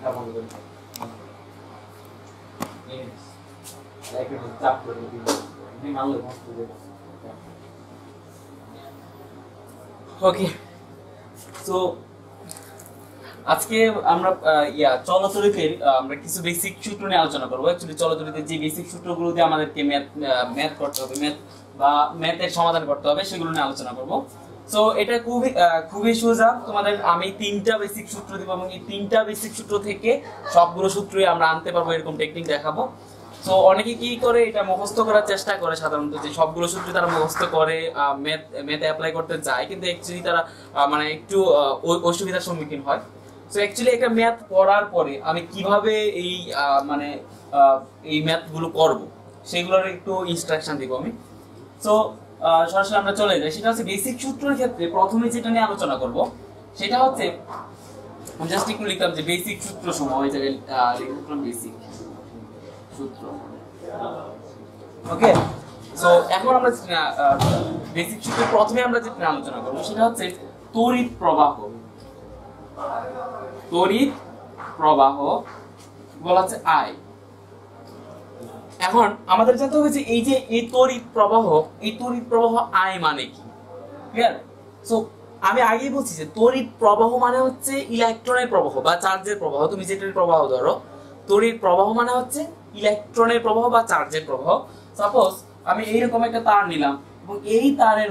ওকে, so আজকে আমরা চলতরিতের আমরা কিছু বেসিক সূত্র নিয়ে আলোচনা করবো। অ্যাকচুয়ালি চলতরিতের যে বেসিক সূত্রগুলো দিয়ে আমাদেরকে ম্যাথ করতে হবে, ম্যাথের সমাধান করতে হবে, সেগুলো নিয়ে আলোচনা করবো। সো এটা খুবই সোজা। তোমাদের আমি 3টা বেসিক সূত্র দিব এবং এই 3টা বেসিক সূত্র থেকে সবগুলো সূত্রই আমরা আনতে পারবো, এরকম টেকনিক দেখাবো। সো অনেকে কি করে, এটা মুখস্থ করার চেষ্টা করে সাধারণত, যে সবগুলো সূত্র তারা মুখস্থ করে ম্যাথে অ্যাপ্লাই করতে যায়, কিন্তু অ্যাকচুয়ালি তারা মানে একটু অসুবিধার সম্মুখীন হয়। সো অ্যাকচুয়ালি একটা ম্যাথ পড়ার পরে আমি কিভাবে এই ম্যাথগুলো করব সেগুলোর একটু ইনস্ট্রাকশন দিব আমি। সো সরাসরি আমরা চলে যাই। সেটা হচ্ছে বেসিক সূত্রের ক্ষেত্রে প্রথমে যেটা নিয়ে আলোচনা করব সেটা হচ্ছে, আমি জাস্ট একটু লিখলাম যে বেসিক সূত্র সমূহ, ওই জায়গায় লিখলাম বেসিক সূত্র। ওকে, সো এখন আমরা বেসিক সূত্রের প্রথমে আমরা যেটা আলোচনা করব সেটা হচ্ছে তড়িৎ প্রবাহ। তড়িৎ প্রবাহ বলা হচ্ছে আই। এখন আমাদের জানতে হবে যে এই তড়িৎ প্রবাহ আই মানে কি। ক্লিয়ার? সো আমি আগেই বলছি যে তড়িৎ প্রবাহ মানে হচ্ছে ইলেকট্রনের প্রবাহ বা চার্জের প্রবাহ। তুমি যেটার প্রবাহ ধরো, তড়িৎ প্রবাহ মানে হচ্ছে ইলেকট্রনের প্রবাহ বা চার্জের প্রবাহ। সাপোজ আমি এইরকম একটা তার নিলাম এবং এই তারের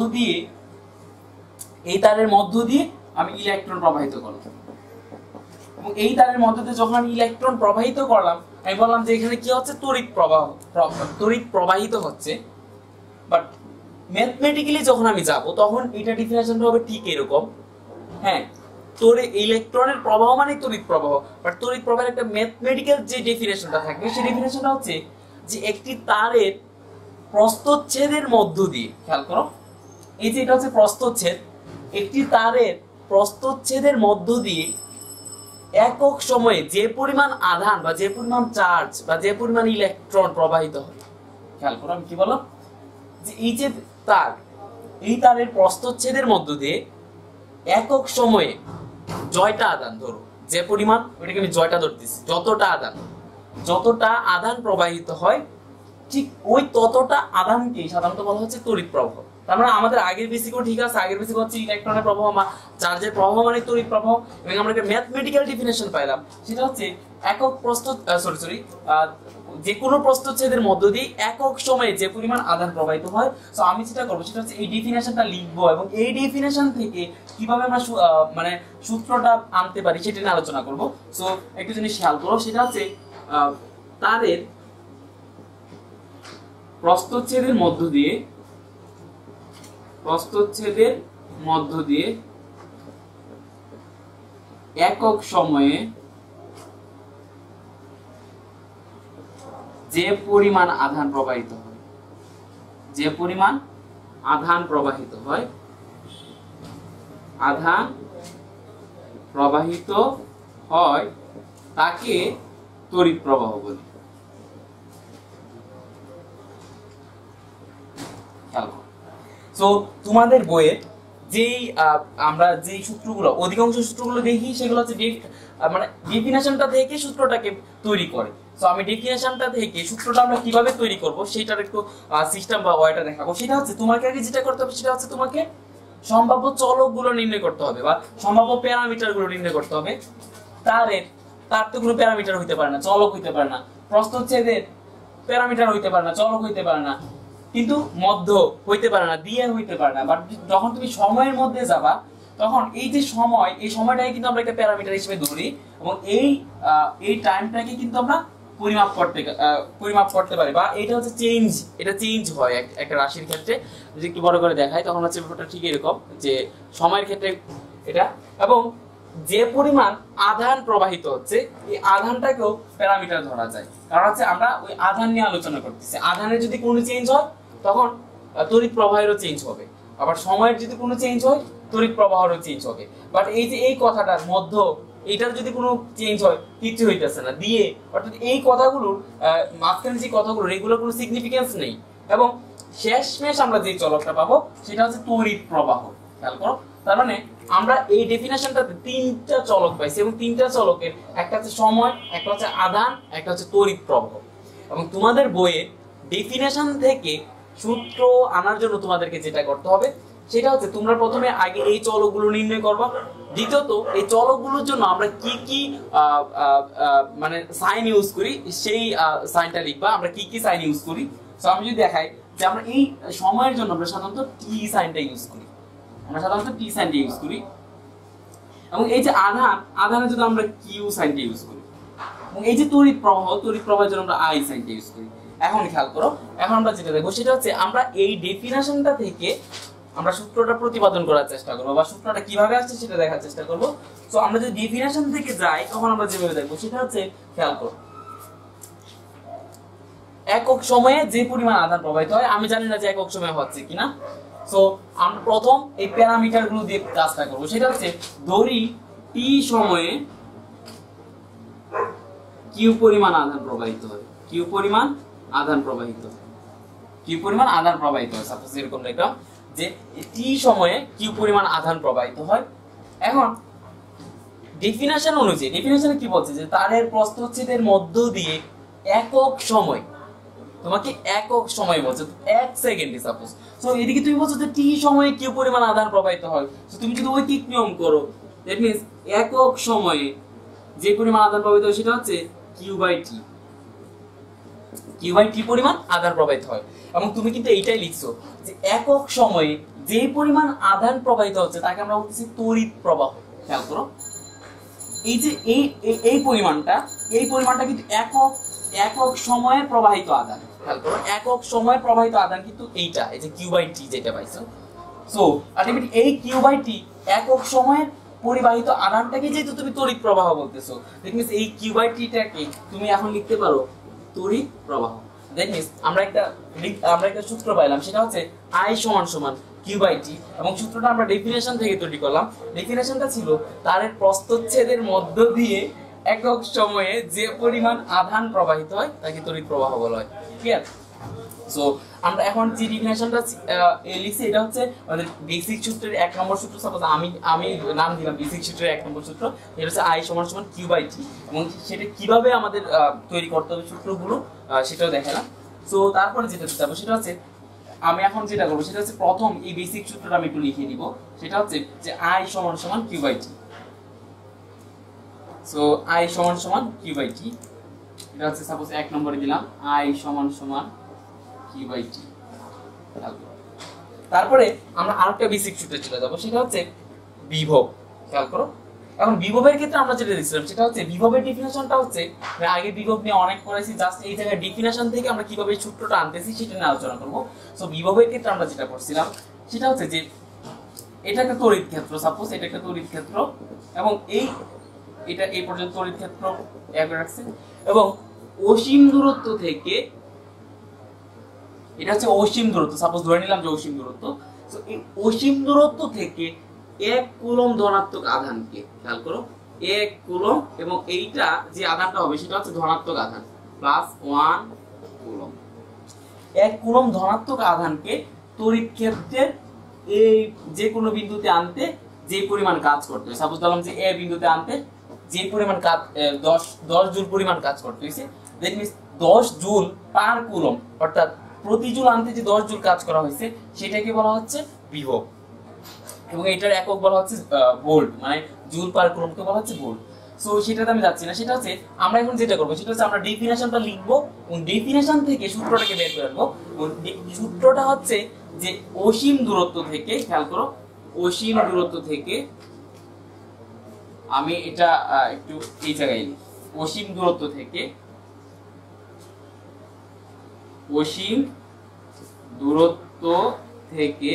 মধ্য দিয়ে আমি ইলেকট্রন প্রবাহিত করলাম, এবং এই তারের মধ্যে দিয়ে যখন আমি ইলেকট্রন প্রবাহিত করলাম, আমি বললাম যে এখানে কি হচ্ছে, তড়িৎ প্রবাহিত হচ্ছে। বাট ম্যাথমেটিক্যালি যখন আমি যাব তখন এটা ডেফিনিশনটা হবে ঠিক এরকম। হ্যাঁ, ইলেকট্রনের প্রবাহ মানে তড়িৎ প্রবাহ, বাট তড়িৎ প্রবাহের একটা ম্যাথমেটিক্যাল যে ডেফিনিশনটা থাকবে সেই ডেফিনিশনটা হচ্ছে যে একটি তারের প্রস্থচ্ছেদের মধ্য দিয়ে, খেয়াল করো, এই যে এটা হচ্ছে প্রস্থচ্ছেদ, একটি তারের প্রস্থচ্ছেদের মধ্য দিয়ে একক সময়ে যে পরিমাণ আধান বা যে পরিমাণ চার্জ বা যে পরিমাণ ইলেকট্রন প্রবাহিত হয়। খেয়াল করো আমি কি বললাম, যে এই যে তার, এই তারের প্রস্থচ্ছেদের মধ্য দিয়ে একক সময়ে জয়টা আধান, ধরো যে পরিমাণ, ওইটাকে আমি জয়টা ধরতেছি, যতটা আধান প্রবাহিত হয়, ঠিক ওই ততটা আধানকেই সাধারণত বলা হচ্ছে তড়িৎ প্রবাহ। তার মানে আমাদের আগের বেসিকও ঠিক আছে, আগের বেসিক হচ্ছে ইলেকট্রনের প্রবাহ বা চার্জের প্রবাহ মানে তড়িৎ প্রবাহ, এবং আমরা একটা ম্যাথমেটিক্যাল ডেফিনিশন পাইলাম, সেটা হচ্ছে যে কোনো প্রস্থচ্ছেদের মধ্য দিয়ে একক সময়ে যে পরিমাণ আধান প্রবাহিত হয়। সো আমি যেটা করবো সেটা হচ্ছে এই ডেফিনিশনটা লিখবো, এবং এই ডেফিনিশন থেকে কিভাবে আমরা মানে সূত্রটা আনতে পারি সেটা নিয়ে আলোচনা করবো। সো একটা জিনিস খেয়াল করো, সেটা হচ্ছে তারের প্রস্থচ্ছেদের মধ্য দিয়ে একক সময়ে যে পরিমাণ আধান প্রবাহিত হয় তাকে তড়িৎ প্রবাহ বলি। সো তোমাদের বইয়ে আমরা যেই সূত্রগুলো, অধিকাংশ সূত্রগুলো দেখি, সেগুলো হচ্ছে মানে ডেফিনিশনটা থেকে সূত্রটাকে তৈরি করে। সো আমি ডেফিনিশনটা থেকে সূত্রটা আমরা কিভাবে তৈরি করব সেটার একটু সিস্টেম বা ওয়েটা দেখাবো। সেটা হচ্ছে তোমাকে আগে যেটা করতে হবে সেটা হচ্ছে তোমাকে সম্ভাব্য চলকগুলো নির্ণয় করতে হবে বা সম্ভাব্য প্যারামিটারগুলো নির্ণয় করতে হবে। তার তো কোনো প্যারামিটার হইতে পারে না, চলক হইতে পারে না। প্রস্থচ্ছেদের প্যারামিটার হইতে পারে না, চলক হইতে পারে না, কিন্তু মধ্য হইতে পারে না, দিয়ে হইতে পারে না। বাট যখন তুমি সময়ের মধ্যে যাবা, তখন এই যে এই সময়টাকে কিন্তু আমরা একটা প্যারামিটার হিসেবে ধরি, এবং এই টাইমটাকে কিন্তু আমরা পরিমাপ করতে পারি, বা এটা হচ্ছে চেঞ্জ হয় একটা রাশির ক্ষেত্রে। যদি একটু বড় করে দেখাই তখন হচ্ছে ব্যাপারটা ঠিক এরকম, যে সময়ের ক্ষেত্রে এটা, এবং যে পরিমাণ আধান প্রবাহিত হচ্ছে এই আধানটাকেও প্যারামিটার ধরা যায়। কারণ হচ্ছে আমরা ওই আধান নিয়ে আলোচনা করতেছি। আধানের যদি কোনো চেঞ্জ হয় তখন তড়িৎ প্রবাহেরও চেঞ্জ হবে, আবার সময়ের যদি কোনো চেঞ্জ হয় তড়িৎ প্রবাহেরও চেঞ্জ হবে। বাট এই যে এই কথাটার মধ্য, এইটার যদি কোনো চেঞ্জ হয়, কিচ্ছু হইতেছে না, দিয়ে, অর্থাৎ এই কথাগুলোর মাঝখানে যে কথাগুলো, এগুলোর কোনো সিগনিফিকেন্স নেই। এবং শেষমেশ আমরা যে চলকটা পাবো সেটা হচ্ছে তড়িৎ প্রবাহ। খেয়াল করো, তার মানে আমরা এই ডেফিনেশনটাতে তিনটা চলক পাইছি এবং তিনটা চলকের একটা হচ্ছে সময়, একটা হচ্ছে আধান, একটা হচ্ছে তড়িৎ প্রবাহ। এবং তোমাদের বইয়ে ডেফিনেশন থেকে সূত্র আনার জন্য তোমাদেরকে যেটা করতে হবে সেটা হচ্ছে তোমরা প্রথমে আগে এই চলকগুলো নির্ণয় করবা, দ্বিতীয়ত এই চলকগুলোর জন্য আমরা কি কি মানে সাইন ইউজ করি সেই সাইনটা লিখবা, আমরা কি কি সাইন ইউজ করি। সো আমি যদি দেখাই যে আমরা এই সময়ের জন্য আমরা সাধারণত টি সাইনটা ইউজ করি, আমরা সাধারণত টি সাইনটা ইউজ করি। এবং এই যে আধানের জন্য আমরা কিউ সাইনটা ইউজ করি। এবং এই যে তড়িৎ প্রবাহের জন্য আমরা আই সাইনটা ইউজ করি। এখন খেয়াল করো, এখন আমরা যেটা দেখবো সেটা হচ্ছে আমরা এই ডেফিনেশনটা থেকে আমরা সূত্রটা প্রতিপাদন করার চেষ্টা করবো বা সূত্রটা কিভাবে আসছে সেটা দেখার চেষ্টা করবো। সো আমরা যদি ডেফিনেশন থেকে যাই তখন আমরা যেভাবে দেখবো সেটা হচ্ছে, খেয়াল করো, একক সময়ে যে পরিমাণ আধান প্রবাহিত হয়, আমি জানি না যে একক সময়ে হচ্ছে কিনা। সো আমরা প্রথম এই প্যারামিটার গুলো দিয়ে কাজটা করবো, সেটা হচ্ছে ধরি টি সময়ে কিউ পরিমাণ আধান প্রবাহিত হয়, কিউ পরিমাণ আধান প্রবাহিত হয়, কিউ পরিমাণ আধান প্রবাহিত হয়। সাপোজ এরকম লিখলাম যে টি সময়ে কিউ পরিমাণ আধান প্রবাহিত হয়। এখন ডেফিনেশন অনুযায়ী, ডেফিনেশনে কি বলছে যে তারের প্রস্থচ্ছেদের মধ্য দিয়ে একক সময়, তোমাকে একক সময় বলছে 1 সেকেন্ডে সাপোজ। সো এদিকে তুমি বলছো যে টি সময়ে কিউ পরিমাণ আধান প্রবাহিত হয়, সো তুমি যদি ঐকিক নিয়ম করো দ্যাট মিন্স একক সময়ে যে পরিমাণ আধান প্রবাহিত হয় সেটা হচ্ছে Q by T, Q by T পরিমাণ আধান প্রবাহিত হয়। এবং তুমি কিন্তু এইটাই লিখছো যে একক সময়ে যে পরিমাণ আধান প্রবাহিত হচ্ছে তাকে আমরা বলতেছি তড়িৎ প্রবাহ। খেয়াল করো, এই যে এই পরিমাণটা কিন্তু একক সময়ে প্রবাহিত আধান। খেয়াল করো, একক সময়ে প্রবাহিত আধান কিন্তু এইটা, এই যে কিউ বাই টি যেটা পাইছো। সো আলটিমেটলি এই কিউ বাই টি একক সময়ের পরিবাহিত আধানটাকে যেহেতু তুমি তড়িৎ প্রবাহ বলতেছো, দ্যাট মিন্স এই কিউ বাই টিটাকে তুমি এখন লিখতে পারো তড়িৎ প্রবাহ। দ্যাট মিন্স আমরা একটা সূত্র পাইলাম, সেটা হচ্ছে I সমান সমান কিউ বাই টি। এবং সূত্রটা আমরা ডেফিনেশন থেকে তৈরি করলাম। ডেফিনেশনটা ছিল তারের প্রস্থচ্ছেদের মধ্য দিয়ে একক সময়ে যে পরিমাণ আধান প্রবাহিত হয় তাকে তড়িৎ প্রবাহ বলা হয়। ক্লিয়ার? সো আমরা এখন যে ডেফিনেশনটা লিখছি এটা হচ্ছে আমাদের বেসিক সূত্রের 1 নম্বর সূত্র। সাপোজ আমি নাম দিলাম বেসিক সূত্রের 1 নম্বর সূত্র, এটা হচ্ছে I সমান সমান কিউ বাই টি। এবং সেটা কিভাবে আমাদের তৈরি করতে হবে সূত্রগুলো সেটাও দেখালাম। সো তারপরে যেটা যাবো সেটা হচ্ছে, আমি এখন যেটা করবো সেটা হচ্ছে প্রথম এই বেসিক সূত্রটা আমি একটু লিখে দিব, সেটা হচ্ছে যে I সমান সমান Q by T. So I সমান সমান কিউ বাই টি, এটা হচ্ছে সাপোজ 1 নম্বরে দিলাম I সমান সমান কিউ বাই টি। তারপরে আমরা আরেকটা বেসিক সূত্রে চলে যাব, সেটা হচ্ছে বিভব। খেয়াল করো, এখন বিভবের ক্ষেত্রে আমরা যেটা দিয়েছিলাম সেটা হচ্ছে বিভবের ডেফিনেশনটা হচ্ছে, আগে বিভব নিয়ে অনেক পড়াইছি, জাস্ট এই জায়গায় ডেফিনেশন থেকে আমরা কিভাবে সূত্রটা আনতেছি সেটা নিয়ে আলোচনা করব। সো বিভবের ক্ষেত্রে আমরা যেটা পড়ছিলাম সেটা হচ্ছে যে এটা একটা তড়িৎ ক্ষেত্র, সাপোজ এটা একটা তড়িৎ ক্ষেত্র এবং এটা এই পর্যন্ত তড়িৎ ক্ষেত্র একই রাখছে এবং অসীম দূরত্ব থেকে, এটা হচ্ছে অসীম দূরত্ব, সাপোজ ধরে নিলাম যে অসীম দূরত্ব। সো এই অসীম দূরত্ব থেকে 1 কুলম্ব ধনাত্মক আধানকে, খেয়াল করো 1 কুলম্ব, এবং এইটা যে আধানটা হবে সেটা হচ্ছে ধনাত্মক আধান +1 কুলম্ব। 1 কুলম্ব ধনাত্মক আধানকে তড়িৎ ক্ষেত্রের এই যে কোনো বিন্দুতে আনতে যে পরিমাণ কাজ করতে হয়, সাপোজ ধরলাম যে এ বিন্দুতে আনতে যে পরিমাণ কাজ 10 জুল পরিমাণ কাজ করতে হয়েছে, that means 10 joule per coulomb, অর্থাৎ প্রতি জুল আনতে যে 10 জুল কাজ করা হয়েছে সেটাকে বলা হচ্ছে বিভব। এবং এটার একক বলা হচ্ছে ভোল্ট, মানে জুল পার কুলম্বকে বলা হচ্ছে ভোল্ট। সো সেটাতে আমি যাচ্ছি না, সেটা হচ্ছে আমরা এখন যেটা করবো সেটা হচ্ছে আমরা ডেফিনেশনটা লিখবো এবং ডেফিনেশন থেকে সূত্রটাকে বের করে আনবো। সূত্রটা হচ্ছে যে অসীম দূরত্ব থেকে, খেয়াল করো অসীম দূরত্ব থেকে, আমি এটা একটু এই জায়গায় লিখি, অসীম দূরত্ব থেকে, অসীম দূরত্ব থেকে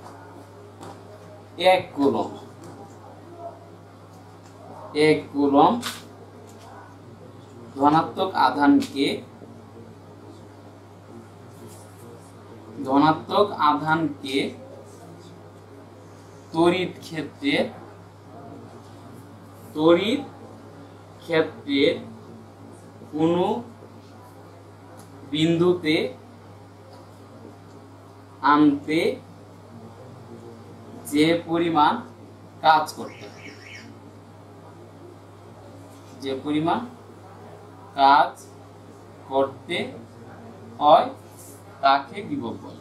1 কুলম্ব, 1 কুলম্ব ধনাত্মক আধানকে তড়িৎ ক্ষেত্রের কোনো বিন্দুতে আনতে যে পরিমাণ কাজ করতে হয়, যে পরিমাণ কাজ করতে হয় তাকে বিভব বলে।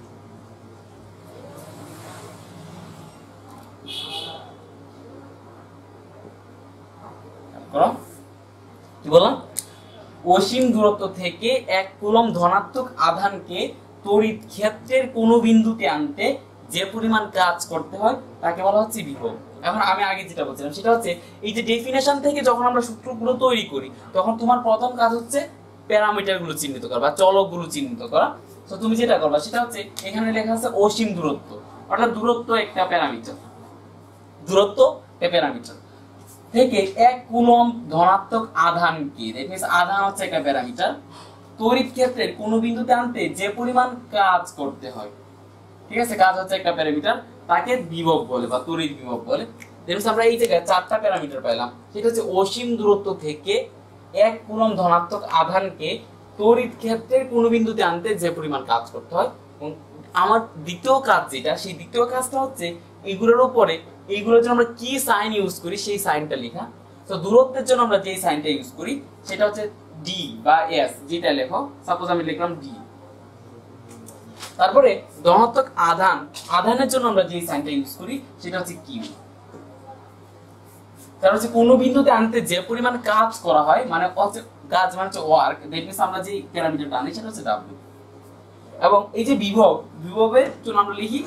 কি বললাম? অসীম দূরত্ব থেকে 1 কুলম্ব ধনাত্মক আধানকে তড়িৎ ক্ষেত্রের কোন বিন্দুতে আনতে যে পরিমাণ কাজ করতে হয় তাকে বলা হচ্ছে বিভব। এখন আমি আগে যেটা বলছিলাম সেটা হচ্ছে এই যে ডেফিনেশন থেকে যখন আমরা সূত্রগুলো তৈরি করি তখন তোমার প্রথম কাজ হচ্ছে প্যারামিটার গুলো চিহ্নিত করা বা চলক গুলো চিহ্নিত করা। তো তুমি যেটা করবা সেটা হচ্ছে এখানে লেখা আছে অসীম দূরত্ব, অর্থাৎ দূরত্ব একটা প্যারামিটার, দূরত্ব একটা প্যারামিটার থেকে 1 কুলম্ব ধনাত্মক আধানকে, দ্যাট মিন্স আধান হচ্ছে একটা প্যারামিটার, তড়িৎ ক্ষেত্রের কোন বিন্দুতে আনতে যে পরিমাণ কাজ করতে হয়, ঠিক আছে, কাজ হচ্ছে একটা প্যারামিটার, তাকে বিভব বলে বা তড়িৎ বিভব বলে। দ্যাট মিন্স আমরা এই জায়গায় 4টা প্যারামিটার পাইলাম। সেটা হচ্ছে অসীম দূরত্ব থেকে 1 কুলম্ব ধনাত্মক আধানকে তড়িৎ ক্ষেত্রের কোন বিন্দুতে আনতে যে পরিমাণ কাজ করতে হয়। এবং আমার দ্বিতীয় কাজ যেটা, সেই দ্বিতীয় কাজটা হচ্ছে এইগুলোর উপরে এইগুলোর জন্য আমরা কি সাইন ইউজ করি সেই সাইনটা লেখা। তো দূরত্বের জন্য আমরা যে সাইনটা ইউজ করি সেটা হচ্ছে ডি বা এস, যেটা লেখো, সাপোজ আমি লিখলাম ডি। তারপরে ধনাত্মক আধান, আধানের জন্য আমরা যে সাইনটা ইউজ করি সেটা হচ্ছে কিউ। তার হচ্ছে কোন বিন্দুতে আনতে যে পরিমাণ কাজ করা হয়, মানে হচ্ছে কাজ মানে হচ্ছে ওয়ার্ক, দ্যাট মিন্স আমরা যে প্যারামিটারটা আনি সেটা হচ্ছে ডাব্লিউ। এবং এই যে বিভব, বিভবের জন্য আমরা লিখি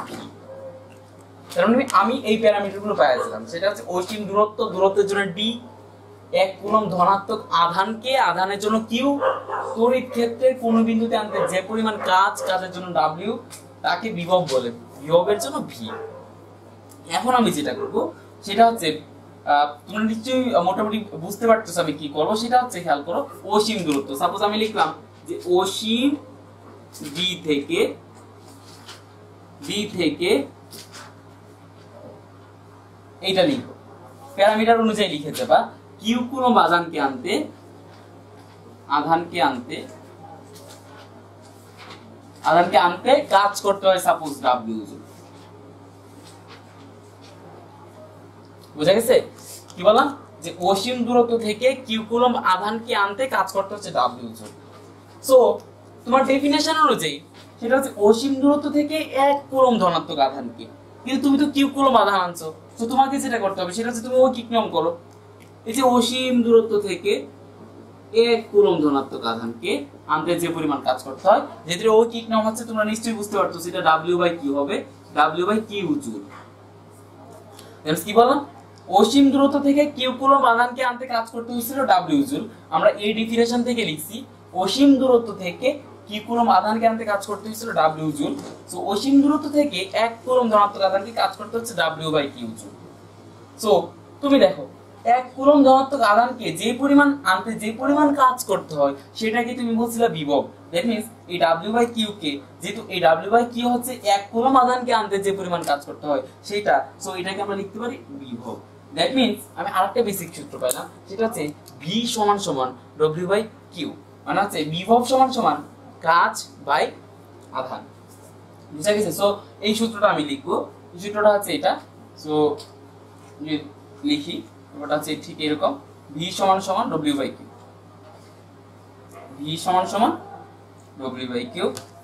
তার মানে আমি এই প্যারামিটারগুলো পাইছিলাম, সেটা হচ্ছে অসীম দূরত্ব, দূরত্বের জন্য ডি, 1 কুলম্ব ধনাত্মক আধানকে, আধানের জন্য কিউ, তড়িৎ ক্ষেত্রের কোন বিন্দুতে আনতে যে পরিমাণ কাজ, কাজের জন্য ডাব্লিউ, তাকে বিভব বলে, বিভবের জন্য ভি। এখন আমি যেটা করব সেটা হচ্ছে তোমরা নিশ্চয়ই মোটামুটি বুঝতে পারতেছো আমি কি করব, সেটা হচ্ছে খেয়াল করো অসীম দূরত্ব। সাপোজ আমি লিখলাম যে অসীম ডি থেকে এইটা লিখো, প্যারামিটার অনুযায়ী লিখে যাবা কিউ কুলম্ব আধানকে আনতে কাজ করতে হয় সাপোজ ডাব্লিউ জুল। বুঝা গেছে? কি বললাম যে অসীম দূরত্ব থেকে কিউ কুলম্ব আধানকে আনতে কাজ করতে হচ্ছে ডাব্লিউ জুল। সো তোমার ডেফিনেশন অনুযায়ী সেটা হচ্ছে অসীম দূরত্ব থেকে 1 কুলম্ব ধনাত্মক আধানকে, কিন্তু তুমি তো কিউ কুলম্ব আধান আনছো, তো তোমাকে যেটা করতে হবে সেটা হচ্ছে তুমি ঐকিক নিয়ম করো। এই যে অসীম দূরত্ব থেকে 1 কুলম্ব ধনাত্মক আধানকে আনতে যে পরিমাণ কাজ করতে হয়, যেটা ঐকিক নিয়ম হচ্ছে তোমরা নিশ্চয়ই বুঝতে পারছো, সেটা W/Q হবে, W/Q জুল। কি বললাম? অসীম দূরত্ব থেকে কিউ কুলম্ব আধানকে আনতে কাজ করতে হয়েছিল W জুল। আমরা এই ডেফিনেশন থেকে লিখছি অসীম দূরত্ব থেকে কিউ কুলম্ব আধানকে আনতে কাজ করতে হয়েছিল W জুল। সো অসীম দূরত্ব থেকে 1 কুলম্ব ধনাত্মক আধানকে কাজ করতে হচ্ছে W/Q জুল। সো তুমি দেখো 1 কুলম্ব ধনাত্মক আধানকে যে পরিমাণ আনতে যে পরিমাণ কাজ করতে হয় সেটাকে তুমি বলছিলে বিভব। দ্যাট মিন্স এই W/Q কে, যেহেতু এই W/Q হচ্ছে 1 কুলম্ব আধানকে আনতে যে পরিমাণ কাজ করতে হয় সেটা, সো এটাকে আমরা লিখতে পারি বিভব। দ্যাট মিন্স আমি আরেকটা বেসিক সূত্র পাইলাম, সেটা হচ্ছে V = W/Q, মানে হচ্ছে বিভব = কাজ বাই আধান। বুঝা গেছে? সো এই সূত্রটা আমি লিখবো, এই সূত্রটা হচ্ছে এটা। সো লিখি, ওটা হচ্ছে ঠিক এরকম, V = W/Q, V = W/Q।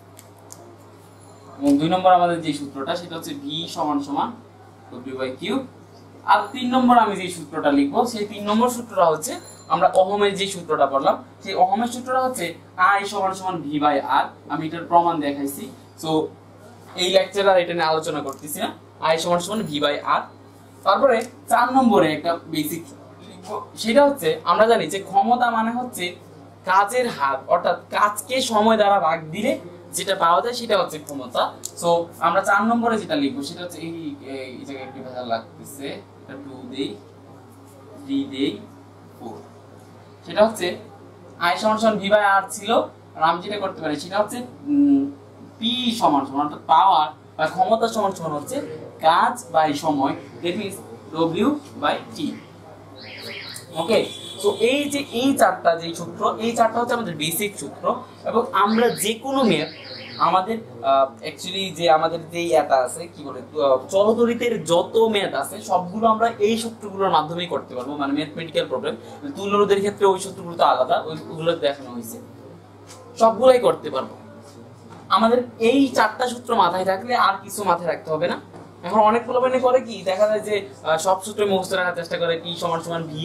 এবং 2 নম্বর আমাদের যে সূত্রটা সেটা হচ্ছে V = W/Q। আর 3 নম্বর আমি যে সূত্রটা লিখবো সেই 3 নম্বর সূত্রটা হচ্ছে আমরা ওহমের যে সূত্রটা পড়লাম, সেই ওহমের সূত্রটা হচ্ছে I = V/R। আমি এটার প্রমাণ দেখাইছি, সো এই লেকচারে এটা নিয়ে আলোচনা করতেছি না। I = V/R। তারপরে 4 নম্বরে একটা বেসিক লিখবো, সেটা হচ্ছে আমরা জানি যে ক্ষমতা মানে হচ্ছে কাজের হার, অর্থাৎ কাজকে সময় দ্বারা ভাগ দিলে যেটা পাওয়া যায় সেটা হচ্ছে ক্ষমতা। সো আমরা 4 নম্বরে যেটা লিখবো সেটা হচ্ছে এই জায়গায় একটু ভেজাল লাগতেছে, এটা 2 দেই, 3 দেই, 4। সেটা হচ্ছে I = V/R ছিল, আর আমি যেটা করতে পারি সেটা হচ্ছে P = অর্থাৎ পাওয়ার বা ক্ষমতা = হচ্ছে কাজ বাই সময়, that means W/T। Okay, so এই যে এই চারটা যে সূত্র, এই চারটা হচ্ছে আমাদের বেসিক সূত্র। এবং আমরা যে কোনো ম্যাথ আমাদের অ্যাকচুয়ালি যে আমাদের যে এটা আছে কি বলে চলতরিতের যত ম্যাথ আছে সবগুলো আমরা এই সূত্রগুলোর মাধ্যমেই করতে পারবো, মানে ম্যাথমেটিক্যাল প্রবলেম। তুল্য রোধের ক্ষেত্রে ওই সূত্রগুলো তো আলাদা, ওইগুলো দেখানো হয়েছে, সবগুলাই করতে পারবো। আমাদের এই 4টা সূত্র মাথায় থাকলে আর কিছু মাথায় রাখতে হবে না। এখন অনেক প্রবলেমে করে কি দেখা যায় যে সব সূত্র মুখস্থ রাখার চেষ্টা করে, p = vi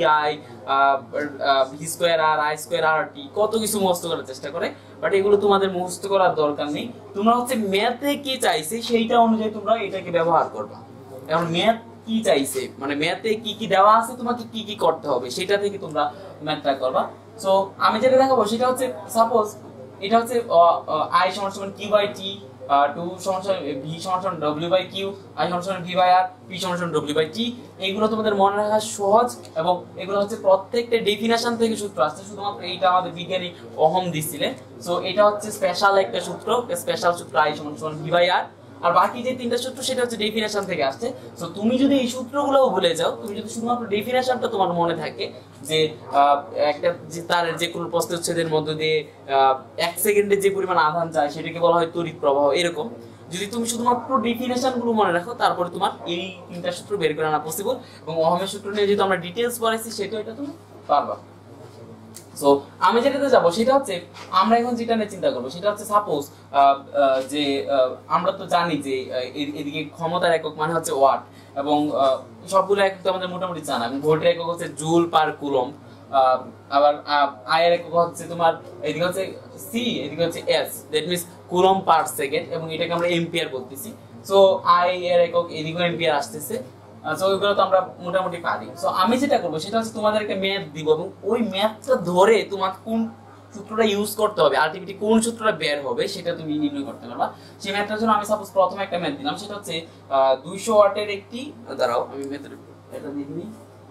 v² r i² rt, কত কিছু মুখস্থ করার চেষ্টা করে, বাট এগুলো তোমাদের মুখস্থ করার দরকার নেই। তোমরা হচ্ছে ম্যাথে কি চাইছে সেইটা অনুযায়ী তোমরা এটাকে ব্যবহার করবা। এখন ম্যাথ কি চাইছে, মানে ম্যাথে কি কি দেওয়া আছে, তোমাকে কি কি করতে হবে সেটা থেকে তোমরা ম্যাথটা করবা। সো আমি যেটা দেখাবো সেটা হচ্ছে, সাপোজ এটা হচ্ছে i = q/t, 2 v = w/q, i = v/r, p = w/t। এগুলো তোমাদের মনে রাখা সহজ, এবং এগুলো হচ্ছে প্রত্যেকটা ডেফিনেশন থেকে সূত্র আসছে। শুধুমাত্র এইটা আমাদের বিজ্ঞানী ওহম দিছিলে, সো এটা হচ্ছে স্পেশাল একটা সূত্র, স্পেশাল সূত্র i = v/r। আর বাকি যে 3টা সূত্র সেটা হচ্ছে ডেফিনেশন থেকে আসছে। সো তুমি যদি এই সূত্রগুলোও ভুলে যাও, তুমি যদি শুধুমাত্র ডেফিনেশনটা তোমার মনে থাকে যে একটা যে তার যে কোনো প্রস্থচ্ছেদের মধ্য দিয়ে 1 সেকেন্ডে যে পরিমাণ আধান যায় সেটাকে বলা হয় তড়িৎ প্রবাহ, এরকম যদি তুমি শুধুমাত্র ডেফিনেশনগুলো মনে রাখো, তারপরে তোমার এই 3টা সূত্র বের করে আনা পসিবল। এবং ওহমের সূত্র নিয়ে যেহেতু আমরা ডিটেইলস পড়াইছি সেটা এটা তুমি পারবা। সো আমি যেটাতে যাব সেটা হচ্ছে, আমরা এখন যেটা নিয়ে চিন্তা করবো সেটা হচ্ছে, সাপোজ যে আমরা তো জানি যে এদিকে ক্ষমতার একক মানে হচ্ছে ওয়াট, এবং সবগুলো একক তো আমাদের মোটামুটি জানা। ভোল্টের একক হচ্ছে জুল পার কুলম্ব, আবার আই এর একক হচ্ছে তোমার, এদিকে হচ্ছে সি, এদিকে হচ্ছে S, that means coulomb per second, এবং এটাকে আমরা এম্পিয়ার বলতেছি। সো আই এর একক এদিকে এম্পিয়ার আসতেছে। সো ওইগুলো তো আমরা মোটামুটি পারি। সো আমি যেটা করবো সেটা হচ্ছে তোমাদেরকে ম্যাথ দিব, এবং ওই ম্যাথটা ধরে তোমাকে কোন সূত্রটা ইউজ করতে হবে, আলটিমেটলি কোন সূত্রটা বের হবে সেটা তুমি নির্ণয় করতে পারবা। সেই ম্যাথটার জন্য আমি সাপোজ প্রথমে একটা ম্যাথ দিলাম, সেটা হচ্ছে 200 ওয়াটের একটি, দাঁড়াও আমি ম্যাথের এটা দিয়ে দিই।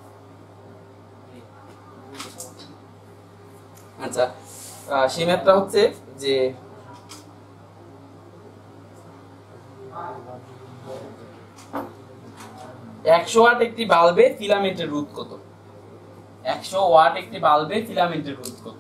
আচ্ছা, সেই ম্যাথটা হচ্ছে যে 100 ওয়াট একটি বাল্বে ফিলামেন্টের রোধ কত? 100 ওয়াট একটি বাল্বে ফিলামেন্টের রোধ কত?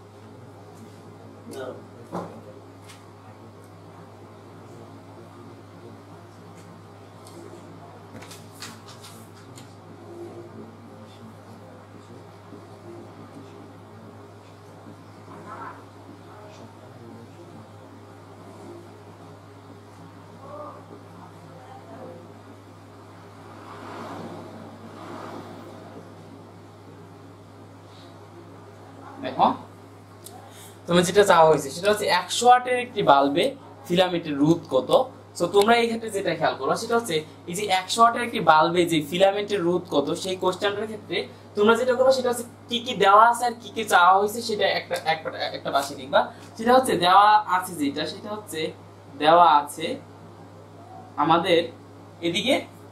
দেখো, তুমি যেটা চাওয়া হয়েছে সেটা হচ্ছে 100 ওয়াটের একটি বাল্বে ফিলামেন্টের রোধ কত। সো তোমরা এই ক্ষেত্রে যেটা খেয়াল করো সেটা হচ্ছে, এই যে 100 ওয়াটের একটি বাল্বে যে ফিলামেন্টের রোধ কত, সেই কোশ্চেনটার ক্ষেত্রে তোমরা যেটা করবে সেটা হচ্ছে কি কি দেওয়া আছে আর কি কি চাওয়া হয়েছে সেটা একটা পাশে লিখবা। সেটা হচ্ছে দেওয়া আছে যেটা, সেটা হচ্ছে দেওয়া আছে আমাদের এদিকে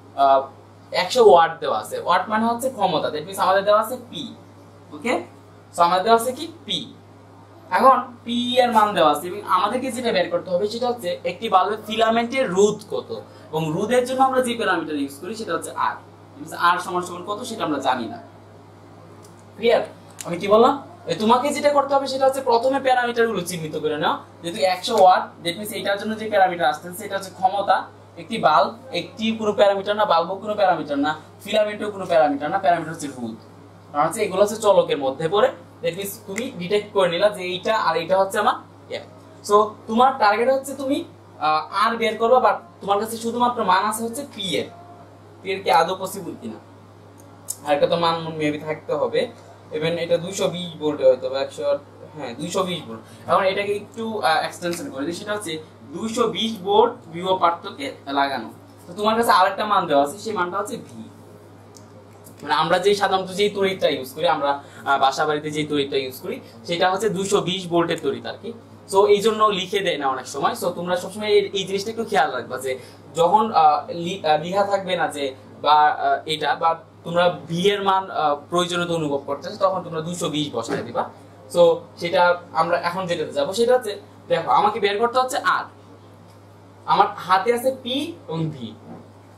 100 ওয়াট দেওয়া আছে। ওয়াট মানে হচ্ছে ক্ষমতা, দ্যাট মিন্স আমাদের দেওয়া আছে পি। ওকে, সো আমাদের দেওয়া আছে কি পি। এখন পি এর মান দেওয়া আছে, এবং আমাদেরকে যেটা বের করতে হবে সেটা হচ্ছে একটি বাল্বের ফিলামেন্টের রোধ কত, এবং রোধের জন্য আমরা যে প্যারামিটার ইউজ করি সেটা হচ্ছে আর। আর সমান কত সেটা আমরা জানি না। ক্লিয়ার? আমি কি বললাম, তোমাকে যেটা করতে হবে সেটা হচ্ছে প্রথমে প্যারামিটার গুলো চিহ্নিত করে নাও। যেহেতু 100 ওয়াট, দ্যাট মিন্স এটার জন্য যে প্যারামিটার আসছে সেটা হচ্ছে ক্ষমতা। একটি বাল্ব, একটি কোনো প্যারামিটার না, বাল্বও কোনো প্যারামিটার না, ফিলামেন্টও কোনো প্যারামিটার না, প্যারামিটার হচ্ছে রোধ। কারণ হচ্ছে এগুলো হচ্ছে চলকের মধ্যে পড়ে, দ্যাট মিন্স তুমি ডিটেক্ট করে নিলা যে এইটা আর এইটা হচ্ছে আমার এফ। সো তোমার টার্গেট হচ্ছে তুমি আর বের করবা, বাট তোমার কাছে শুধুমাত্র মান আছে হচ্ছে পি এর। পি এর কি আদৌ পসিবল কিনা, আর একটা তো মান মেবি থাকতে হবে। ইভেন এটা 220 ভোল্ট হয়তো বা 100, হ্যাঁ 220 ভোল্ট। এখন এটাকে একটু এক্সটেনশন করে দিই, সেটা হচ্ছে 220 ভোল্ট বিভব পার্থক্যে লাগানো। তো তোমার কাছে আরেকটা মান দেওয়া আছে, সেই মানটা হচ্ছে ভি। মানে আমরা যে সাধারণত যে তড়িৎটা ইউজ করি, আমরা বাসা বাড়িতে যে তড়িৎটা ইউজ করি সেটা হচ্ছে 220 ভোল্টের তড়িৎ আর কি। সো এই জন্য লিখে দেয় না অনেক সময়। সো তোমরা সবসময় এই জিনিসটা একটু খেয়াল রাখবা যে যখন লেখা থাকবে না যে বা এটা, বা তোমরা ভি এর মান প্রয়োজনীয়তা অনুভব করতেছো, তখন তোমরা 220 বসায় দিবা। সো সেটা আমরা এখন যেটাতে যাবো সেটা হচ্ছে, দেখো আমাকে বের করতে হচ্ছে আর, আমার হাতে আছে পি এবং ভি।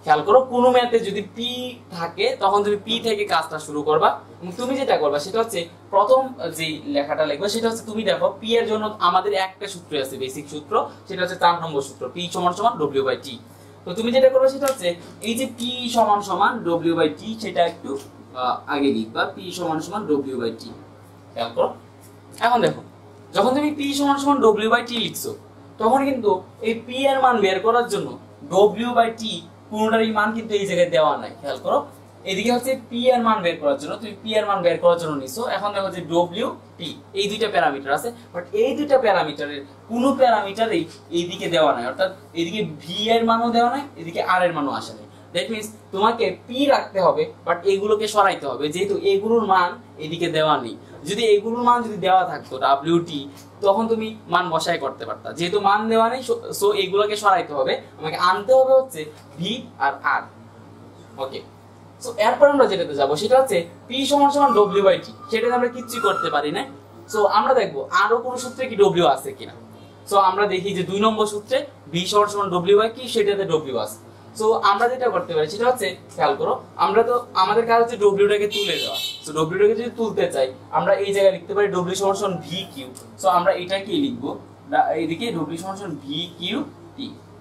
খেয়াল করো কোনো ম্যাথে যদি পি থাকে তখন তুমি পি থেকে কাজটা শুরু করবা এবং তুমি যেটা করবা সেটা হচ্ছে প্রথম যে লেখাটা লিখবা সেটা হচ্ছে তুমি দেখো পি এর জন্য আমাদের একটা সূত্র আছে বেসিক সূত্র সেটা হচ্ছে 4 নম্বর সূত্র পি সমান সমান w/t। তো তুমি যেটা করবে সেটা হচ্ছে এই যে পি সমান সমান w/t সেটা একটু আগে লিখবা পি সমান সমান w/t। খেয়াল করো এখন দেখো যখন তুমি পি সমান সমান w/t লিখছো তখন কিন্তু এই পি এর মান বের করার জন্য w/t কোনটারই মান কিন্তু এই জায়গায় দেওয়া নাই। খেয়াল করো এদিকে হচ্ছে পি এর মান বের করার জন্য তুমি পি এর মান বের করার জন্য নিছো। এখন দেখো যে w/t এই দুইটা প্যারামিটার আছে বাট এই দুইটা প্যারামিটারের কোনো প্যারামিটারই এইদিকে দেওয়া নাই, অর্থাৎ এদিকে ভি এর মানও দেওয়া নাই এদিকে আর এর মানও আসে নাই। দ্যাট মিন্স তোমাকে পি রাখতে হবে বাট এগুলোকে সরাইতে হবে যেহেতু এগুলোর মান এদিকে দেওয়া নেই। যদি এগুলোর মান যদি দেওয়া থাকতো w/t তখন তুমি মান বসাই করতে পারতা, যেহেতু মান দেওয়া নেই সো এগুলোকে সরাইতে হবে, আমাকে আনতে হবে হচ্ছে ভি আর আর। ওকে সো এরপর আমরা যেটাতে যাব সেটা হচ্ছে পি সমান সমান w/t, সেটাতে আমরা কিচ্ছু করতে পারি না। সো আমরা দেখবো আরো কোন সূত্রে কি w আছে কিনা। সো আমরা দেখি যে 2 নম্বর সূত্রে ভি সমান সমান w/কি সেটাতে w আছে। সো আমরা যেটা করতে পারি সেটা হচ্ছে খেয়াল করো আমরা তো আমাদের কাজ হচ্ছে w টাকে তুলে দেওয়া। সো w টাকে যদি তুলতে চাই আমরা এই জায়গায় লিখতে পারি w সমান সমান vq। সো আমরা এটা কি লিখবো এইদিকে w সমান সমান vq/t।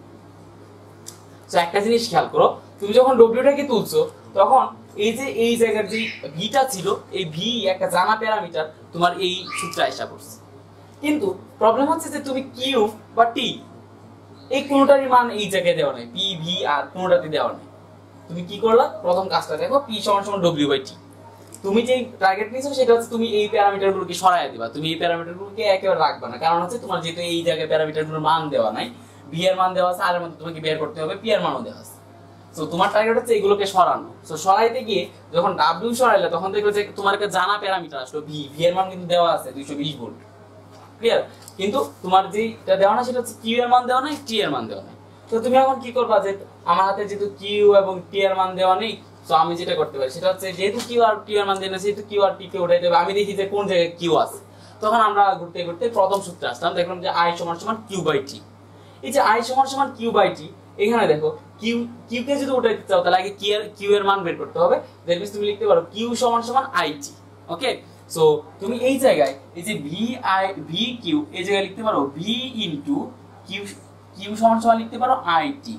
সো একটা জিনিস খেয়াল করো তুমি যখন w টাকে তুলছো তখন এই যে এই জায়গার যে ভিটা ছিল এই ভি একটা জানা প্যারামিটার তোমার এই সূত্রে আসা পড়ছে, কিন্তু প্রবলেম হচ্ছে যে তুমি কিউ বা টি এই কোনটারই মান এই জায়গায় দেওয়া নাই, পি ভি আর কোনটাতে দেওয়া নাই। তুমি কি করলা প্রথম কাজটা দেখো পি সমান সমান w/t। তুমি যে টার্গেট নিছো সেটা হচ্ছে তুমি এই প্যারামিটারগুলোকে সরায় দিবা, তুমি এই প্যারামিটারগুলোকে একেবারে রাখবা না, কারণ হচ্ছে তোমার যেহেতু এই জায়গায় প্যারামিটারগুলোর মান দেওয়া নাই, ভি এর মান দেওয়া আছে আর এর মধ্যে তোমাকে বের করতে হবে পি এর মানও দেওয়া আছে। সো তোমার টার্গেট হচ্ছে এগুলোকে সরানো। সো সরাইতে গিয়ে যখন w সরাইলে তখন দেখবে যে তোমার একটা জানা প্যারামিটার আসলো ভি, ভি এর মান কিন্তু দেওয়া আছে 220 ভোল্ট, ক্লিয়ার, কিন্তু তোমার যেটা দেওয়া না সেটা হচ্ছে কিউ এর মান দেওয়া নাই টি এর মান দেওয়া নাই। তো তুমি এখন কি করবা যে আমার হাতে যেহেতু কিউ এবং টি এর মান দেওয়া নেই সো আমি যেটা করতে পারি সেটা হচ্ছে যেহেতু কিউ আর টি এর মান দেওয়া নেই সেহেতু কিউ আর টি কে উঠাইতে হবে। আমি দেখি যে কোন জায়গায় কিউ আছে, তখন আমরা ঘুরতে ঘুরতে প্রথম সূত্রে আসলাম, দেখলাম যে আই সমান সমান কিউ/টি। এই যে আই সমান সমান কিউ/টি এখানে দেখো কিউ কে যদি উঠাইতে চাও তাহলে আগে কিউ এর মান বের করতে হবে। দ্যাট মিন্স তুমি লিখতে পারো কিউ সমান সমান আইটি। ওকে সো তুমি এই জায়গায় এই যে ভি কিউ এই জায়গায় লিখতে পারো ভি ইনটু কিউ, কিউ সমান সমান লিখতে পারো আইটি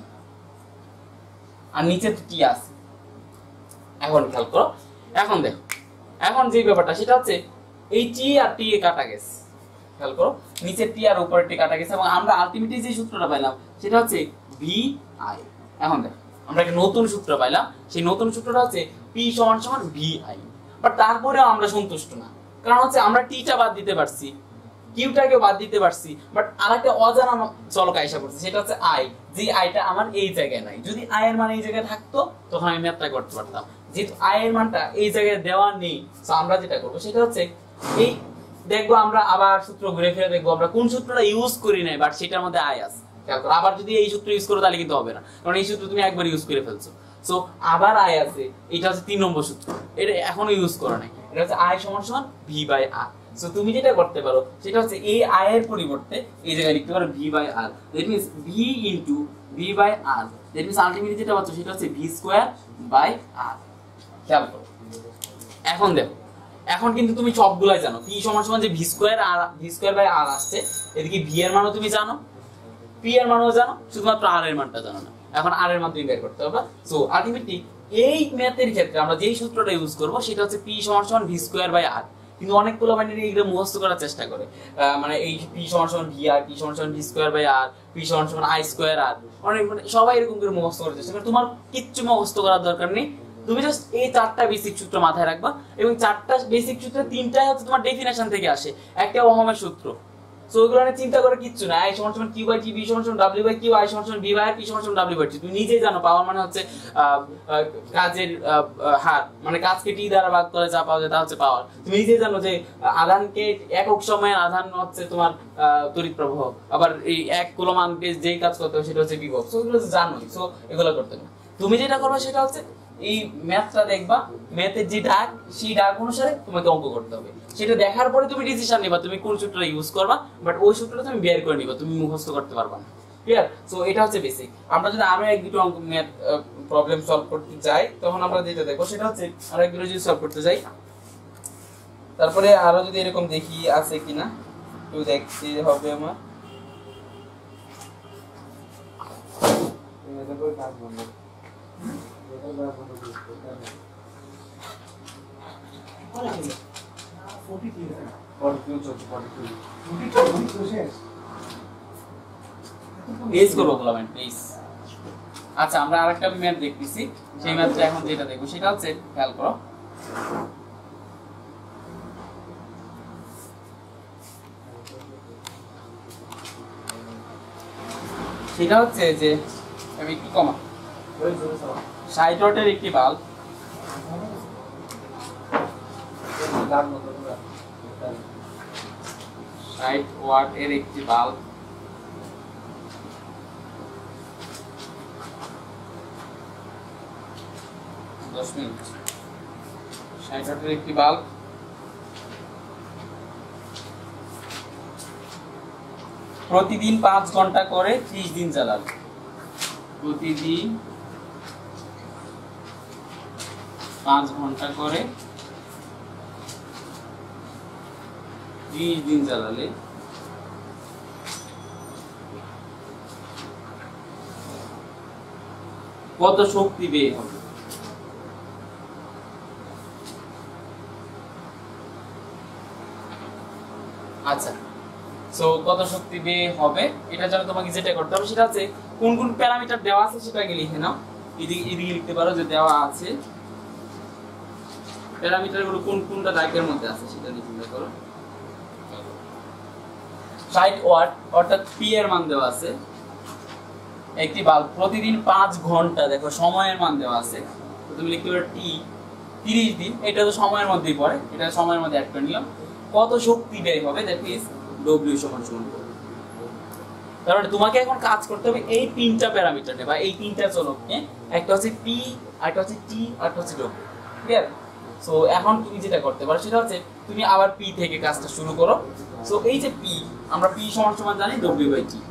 আর নিচে টি আছে। এখন খেয়াল করো এখন দেখো এখন যে ব্যাপারটা সেটা হচ্ছে এই টি আর টি এ কাটা গেছে। খেয়াল করো নিচে টি আর উপরে টি কাটা গেছে এবং আমরা আলটিমেটলি যে সূত্রটা পাইলাম সেটা হচ্ছে ভি আই। এখন দেখো আমরা একটা নতুন সূত্র পাইলাম, সেই নতুন সূত্রটা হচ্ছে পি সমান সমান ভি আই। বাট তারপরেও আমরা সন্তুষ্ট না, কারণ হচ্ছে আমরা টিটা বাদ দিতে পারছি কিউটাকে বাদ দিতে পারছি বাট আরেকটা অজানা চলক আইসা পড়ছে সেটা হচ্ছে আই, যে আইটা আমার এই জায়গায় নাই। যদি আই এর মান এই জায়গায় থাকতো তখন আমি ম্যাথটা করতে পারতাম, যেহেতু আই এর মানটা এই জায়গায় দেওয়া নেই সো আমরা যেটা করবো সেটা হচ্ছে এই দেখবো আমরা আবার সূত্র ঘুরে ফিরে দেখবো আমরা কোন সূত্রটা ইউজ করি নাই বাট সেটার মধ্যে আই আছে। আবার যদি এই সূত্র ইউজ করো তাহলে কিন্তু হবে না, কারণ এই সূত্র তুমি একবার ইউজ করে ফেলছো। সো আবার আই আছে, এটা হচ্ছে 3 নম্বর সূত্র, এটা এখনো ইউজ করা নাই, এটা হচ্ছে আই সমান সমান v/r। সো তুমি যেটা করতে পারো সেটা হচ্ছে এই আই এর পরিবর্তে এই জায়গায় লিখতে পারো v/r। That means v into v/r, that means ultimately যেটা পাচ্ছ সেটা হচ্ছে v²/r। খেয়াল করো এখন দেখো এখন কিন্তু তুমি সবগুলাই জানো p সমান সমান যে v²/r আসছে, এদিকে v এর মানও তুমি জানো p এর মানও জানো, শুধুমাত্র r এর মানটা জানো না। এখন r এর মান তুমি বের করতে হবে। সো আলটিমেটলি এই ম্যাথের ক্ষেত্রে আমরা যেই সূত্রটা ইউজ করব সেটা হচ্ছে p সমান সমান v²/r। কিন্তু অনেকগুলো বাইনারি এগুলো মুখস্থ করার চেষ্টা করে, মানে এই p সমান সমান vr, p সমান সমান v²/r, p সমান সমান i²r, অনেক মানে সবাই এরকম করে মুখস্থ করার চেষ্টা করে। তোমার কিচ্ছু মুখস্থ করার দরকার নেই, তুমি জাস্ট এই 4টা বেসিক সূত্র মাথায় রাখবা এবং 4টা বেসিক সূত্রে 3টাই হচ্ছে তোমার ডেফিনেশন থেকে আসে, একটা ওহমের সূত্র। সো ওগুলো নিয়ে চিন্তা করে কিচ্ছু না, i সমান সমান q/t, b সমান সমান w/q, i সমান সমান v/r, p সমান সমান w/t। তুমি নিজেই জানো পাওয়ার মানে হচ্ছে কাজের হার, মানে কাজকে t দ্বারা ভাগ করে যা পাওয়া যায় তা হচ্ছে পাওয়ার। তুমি নিজেই জানো যে আধানকে একক সময়ের আধান হচ্ছে তোমার তড়িৎ প্রবাহ, আবার এই 1 কুলম্ব আনকে যেই কাজ করতে হবে সেটা হচ্ছে বিভব। সো এগুলো জানোই, সো এগুলো করতে হবে। তুমি যেটা করবে সেটা হচ্ছে এই ম্যাথটা দেখবা, ম্যাথের যে ডাক সেই ডাক অনুসারে তোমাকে অঙ্ক করতে হবে, সেটা দেখার পরে তুমি ডিসিশন নিবা তুমি কোন সূত্রটা ইউজ করবা, বাট ওই সূত্রটা তুমি বের করে নিবা, তুমি মুখস্থ করতে পারবা না। ক্লিয়ার? সো এটা হচ্ছে বেসিক। আমরা যদি আরো এক দুটো অঙ্ক ম্যাথ প্রবলেম সলভ করতে যাই তখন আমরা যেটা দেখবো সেটা হচ্ছে আরো এক দুটো যদি সলভ করতে যাই, তারপরে আরো যদি এরকম দেখি আছে কিনা একটু দেখতে হবে আমার। প্লিজ করবো বলবেন প্লিজ। আচ্ছা আমরা আরেকটা ম্যাথ দেখতেছি, সেই ম্যাথটা এখন যেটা দেখবো সেটা হচ্ছে খেয়াল করো। সেটা হচ্ছে যে আমি একটু কমা 60 ওয়াটের একটি বাল্ব, 60 ওয়াটের একটি বাল্ব মিনিট 60 ওয়াটের একটি বাল্ব প্রতিদিন 5 ঘন্টা করে 30 দিন জ্বালাবে। প্রতিদিন 5 ঘন্টা করে 30 দিন জ্বালালে কত শক্তি ব্যয় হবে? আচ্ছা সো কত শক্তি ব্যয় হবে এটা জন্য তোমাকে যেটা করতে হবে সেটা হচ্ছে কোন কোন প্যারামিটার দেওয়া আছে সেটাকে লিখে নাও। এদিকে লিখতে পারো যে দেওয়া আছে প্যারামিটার গুলো কোন কোনটা দাগের মধ্যে আছে সেটা লিখে করো। 60 ওয়াট অর্থাৎ পি এর মান দেওয়া আছে। একটি বাল্ব প্রতিদিন 5 ঘন্টা, দেখো সময়ের মান দেওয়া আছে, তুমি লিখতে পারো টি 30 দিন, এটা তো সময়ের মধ্যেই পড়ে, এটা সময়ের মধ্যে অ্যাড করে নিলাম। কত শক্তি ব্যয় হবে দ্যাট ইজ ডব্লিউ সমান সমান। তার মানে তোমাকে এখন কাজ করতে হবে এই তিনটা প্যারামিটার বা এই তিনটা চলককে, একটা হচ্ছে পি, আরেকটা হচ্ছে টি, আরেকটা হচ্ছে ডব্লিউ। ক্লিয়ার? সো এখন তুমি যেটা করতে পারো সেটা হচ্ছে তুমি আবার পি থেকে কাজটা শুরু করো। সো এই যে পি, আমরা পি সমান সমান জানি ডব্লিউ বাই টি।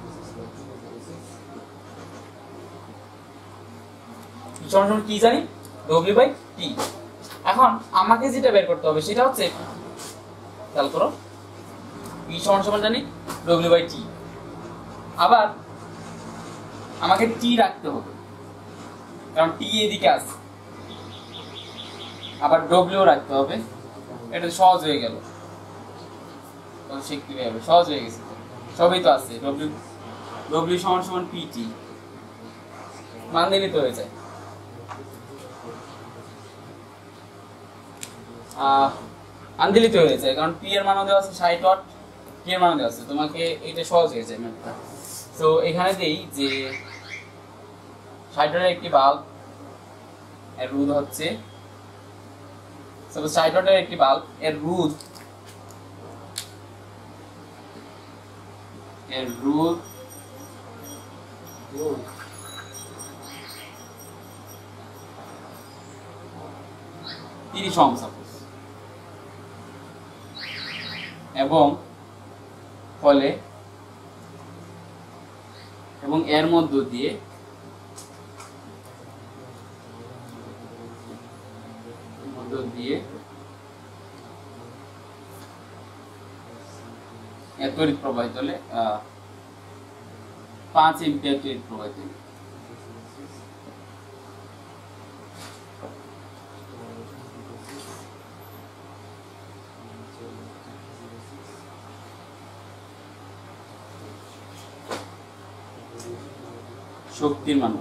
পি সমান সমান কি জানি? W by T. এখন আমাকে যেটা বের করতে হবে সেটা হচ্ছে খেয়াল করো, পি সমান সমান জানি ডব্লিউ বাই টি, আবার আমাকে টি রাখতে হবে কারণ টি এদিকে আছে, আবার ডব্লিউ রাখতে হবে। এটা সহজ হয়ে গেল, শিখতে হবে, সহজ হয়ে গেছে, সবই তো আছে। ডব্লিউ ডব্লিউ সমান সমান পিটি মান দিলে তো হয়ে যায়। আনদিলিত হয়ে যায় কারণ পি এর মান দেওয়া আছে 60 ওয়াট, টি এর মান দেওয়া আছে, তোমাকে এটা সহজ হয়ে যায় ম্যাথটা। সো এখানে দেই যে 60 ওয়াটের একটি বাল্ব এর রোধ হচ্ছে, সাপোজ 60 ওয়াটের একটি বাল্ব এর রোধ 30 ওহম সাপোজ, এবং ফলে এবং এর মধ্য দিয়ে তড়িৎ প্রবাহিত হলে 5 এম্পিয়ার তড়িৎ প্রবাহিত। শক্তির মান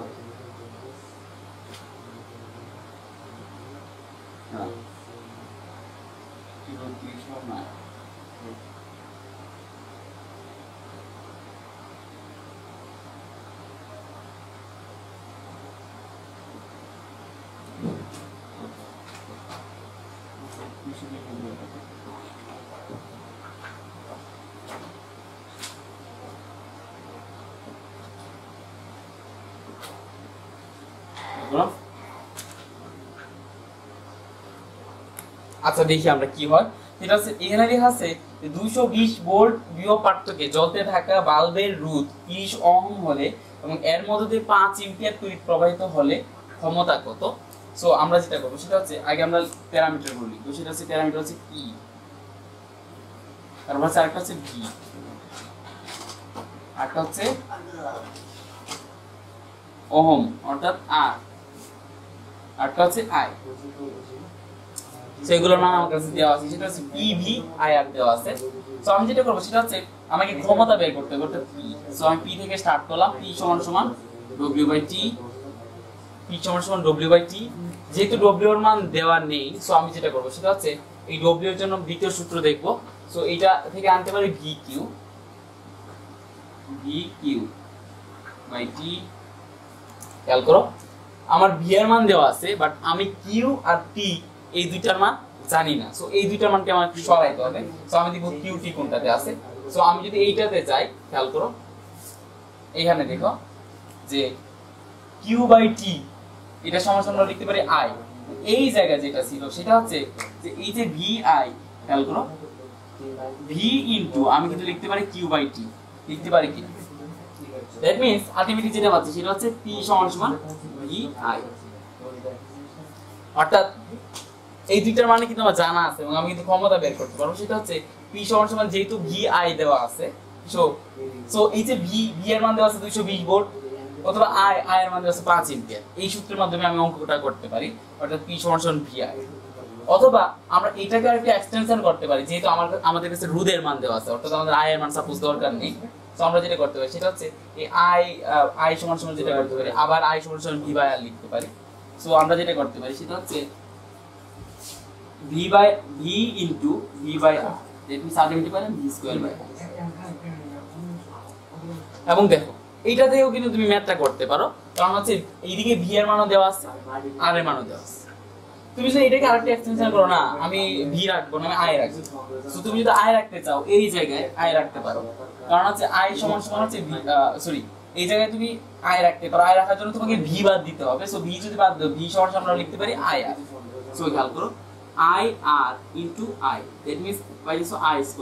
আচ্ছা দেখি আমরা কি হয়। সেটা হচ্ছে এখানে লেখা আছে 220 ভোল্ট বিভব পার্থক্যে জ্বলতে থাকা বাল্বের রোধ 30 ওহম হলে এবং এর মধ্যে দিয়ে 5 এম্পিয়ার তড়িৎ প্রবাহিত হলে ক্ষমতা কত। সো আমরা যেটা করব সেটা হচ্ছে আগে আমরা প্যারামিটার বলি, তো সেটা হচ্ছে প্যারামিটার হচ্ছে E, তারপর হচ্ছে আরেকটা হচ্ছে V, আরেকটা হচ্ছে ওহম অর্থাৎ R, আরেকটা হচ্ছে I। সেগুলোর মান আমার কাছে দেওয়া আছে, সেটা হচ্ছে PV IR দেওয়া আছে। সো আমি যেটা করব সেটা হচ্ছে আমাকে ক্ষমতা বের করতে করতে P, সো আমি P থেকে স্টার্ট করলাম, P সমান সমান W/T, P সমান সমান W/T। যেহেতু W এর মান দেওয়া নেই, সো আমি যেটা করব সেটা হচ্ছে এই W এর জন্য দ্বিতীয় সূত্র দেখব। সো এটা থেকে আনতে পারি VQ/T। খেয়াল করো আমার V এর মান দেওয়া আছে, বাট আমি Q আর T এই দুইটার মান জানি না। সো এই দুইটার মানকে আমার একটু সরাইতে হবে। সো আমি দেখব QT কোনটাতে আছে। সো আমি যদি এইটাতে যাই, খেয়াল করো এখানে দেখো যে Q/T এটা সমান সমান আমরা লিখতে পারি I। এই জায়গা যেটা ছিল সেটা হচ্ছে যে এই যে VI, খেয়াল করো V ইনটু আমি কিন্তু লিখতে পারি Q/T, লিখতে পারি কি? দ্যাট মিন্স আলটিমেটলি যেটা পাচ্ছি সেটা হচ্ছে P সমান সমান VI। অর্থাৎ এই দুইটার মানে কিন্তু আমার জানা আছে এবং আমি কিন্তু ক্ষমতা বের করতে পারবো। সেটা হচ্ছে P সমান সমান যেহেতু VI দেওয়া আছে, সো এই যে V এর মান দেওয়া আছে 220 ভোল্ট, অথবা I এর মান দেওয়া আছে 5 এম্পিয়ার। এই সূত্রের মাধ্যমে আমি অঙ্কটা করতে পারি, অর্থাৎ P সমান সমান VI। অথবা আমরা এটাকে আরেকটু এক্সটেনশন করতে পারি, যেহেতু আমাদের কাছে রোধের মান দেওয়া আছে, অর্থাৎ আমাদের I এর মান সাপোজ দরকার নেই। সো আমরা যেটা করতে পারি সেটা হচ্ছে এই I সমান সমান যেটা করতে পারি, আবার I সমান সমান V/R লিখতে পারি। সো আমরা যেটা করতে পারি সেটা হচ্ছে V into V/R, that means ultimately পারেন V²/R। এবং দেখো এইটা থেকেও কিন্তু তুমি ম্যাথটা করতে পারো, কারণ হচ্ছে এইদিকে V এর মানও দেওয়া আছে, R এর মানও দেওয়া আছে। তুমি যদি এটাকে আরেকটা এক্সটেনশন করো, না আমি V রাখবো না, আমি I রাখবো। সো তুমি যদি I রাখতে চাও এই জায়গায় I রাখতে পারো, কারণ হচ্ছে I সমান সমান হচ্ছে এই জায়গায় তুমি I রাখতে পারো। I রাখার জন্য তোমাকে V বাদ দিতে হবে। সো V যদি বাদ দাও, V সমান সমান আমরা লিখতে পারি IR। সো খেয়াল করো IR into I, that means by so I²।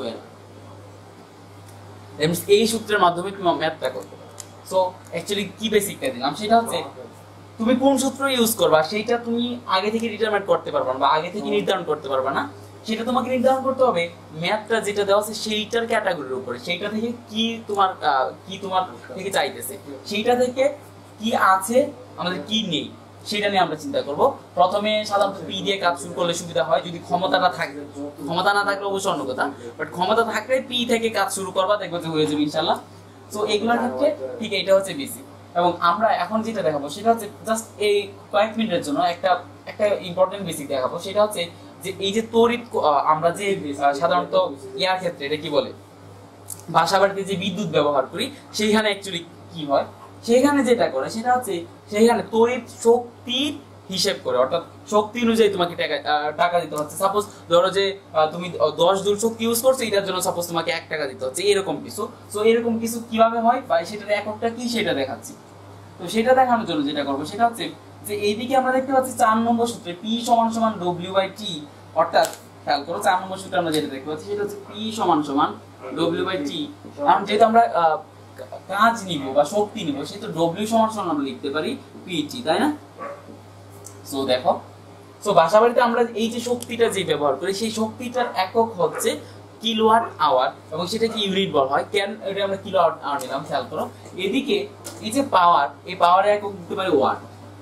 That means এই সূত্রের মাধ্যমে তুমি ম্যাথটা করতে পারো। সো অ্যাকচুয়ালি কি বেসিকটা দিলাম সেটা হচ্ছে তুমি কোন সূত্র ইউজ করবা সেটা তুমি আগে থেকে ডিটারমাইন করতে পারবা না, বা আগে থেকে নির্ধারণ করতে পারবা না। সেটা তোমাকে নির্ধারণ করতে হবে ম্যাথটা যেটা দেওয়া আছে সেইটার ক্যাটাগরির উপরে, সেইটা থেকে কি তোমার থেকে চাইতেছে, সেইটা থেকে কি আছে আমাদের কি নেই সেটা নিয়ে আমরা চিন্তা করব। প্রথমে সাধারণত P দিয়ে কাজ শুরু করলে সুবিধা হয়, যদি ক্ষমতাটা থাকে। ক্ষমতা না থাকলে অবশ্যই অন্য কথা, বাট ক্ষমতা থাকলে P থেকে কাজ শুরু করবা, দেখবে যে হয়ে যাবে ইনশাআল্লাহ। সো এইগুলোর ক্ষেত্রে ঠিক এটা হচ্ছে বেসিক। এবং আমরা এখন যেটা দেখাবো সেটা হচ্ছে জাস্ট এই কয়েক মিনিটের জন্য একটা ইম্পর্টেন্ট বেসিক দেখাবো। সেটা হচ্ছে যে এই যে তড়িৎ আমরা যে সাধারণত ইয়ার ক্ষেত্রে এটা কি বলে বাসাবাড়িতে যে বিদ্যুৎ ব্যবহার করি, সেইখানে অ্যাকচুয়ালি কি হয়, সেইখানে যেটা করে সেটা হচ্ছে সেইখানে তড়িৎ শক্তির হিসেব করে, অর্থাৎ শক্তি অনুযায়ী তোমাকে টাকা দিতে হচ্ছে। সাপোজ ধরো যে তুমি 10 জুল শক্তি ইউজ করছো, এটার জন্য সাপোজ তোমাকে 1 টাকা দিতে হচ্ছে, এরকম কিছু। সো এরকম কিছু কিভাবে হয় বা সেটার এককটা কি সেটা দেখাচ্ছি। তো সেটা দেখানোর জন্য যেটা করবো সেটা হচ্ছে যে এইদিকে আমরা দেখতে পাচ্ছি 4 নম্বর সূত্রে P সমান সমান W/T, অর্থাৎ খেয়াল করো 4 নম্বর সূত্রে আমরা যেটা দেখতে পাচ্ছি সেটা হচ্ছে P সমান সমান W/T। কারণ যেহেতু আমরা কাজ নিব বা শক্তি নিব, সেহেতু W সমান সমান আমরা লিখতে পারি PT, তাই না? সো দেখো, সো বাসাবাড়িতে আমরা এই যে শক্তিটা যে ব্যবহার করি সেই শক্তিটার একক হচ্ছে কিলোওয়াট আওয়ার, এবং সেটা কি ইউনিট বলা হয়। কেন এটা আমরা কিলোওয়াট আওয়ার নিলাম খেয়াল করো, এদিকে এই যে পাওয়ার, এই পাওয়ারের একক দিতে পারি ওয়াট,